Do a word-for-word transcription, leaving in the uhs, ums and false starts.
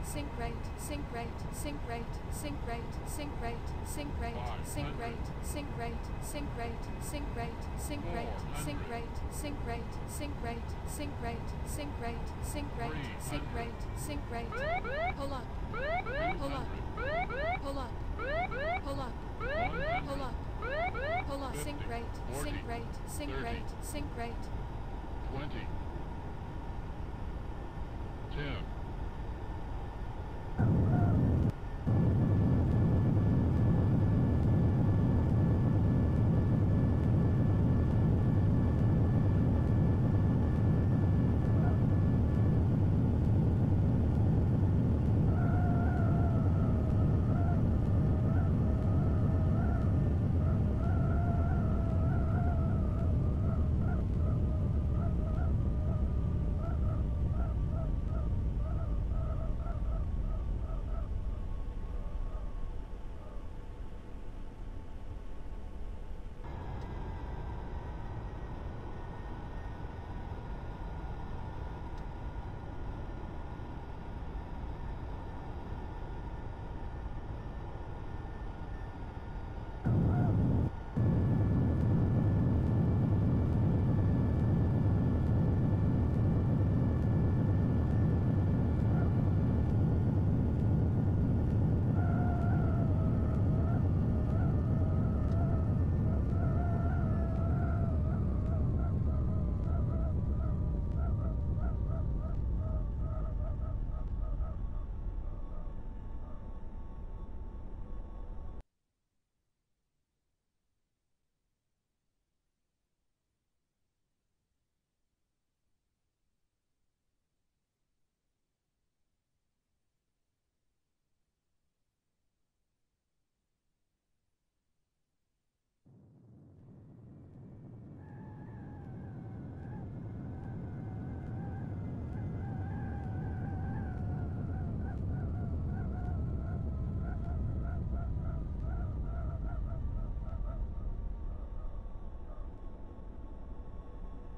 sink rate, sink rate, sink rate, sink rate, sink rate, sink rate, sink rate, sink rate, sink rate, sink rate, sink rate, sink rate, sink rate, sink rate, sink rate, sink rate, sink rate, sink rate, sink rate, pull up, pull up, pull up, pull up, pull up, pull up, sink rate, sink rate, sink rate, sink rate, twenty, ten.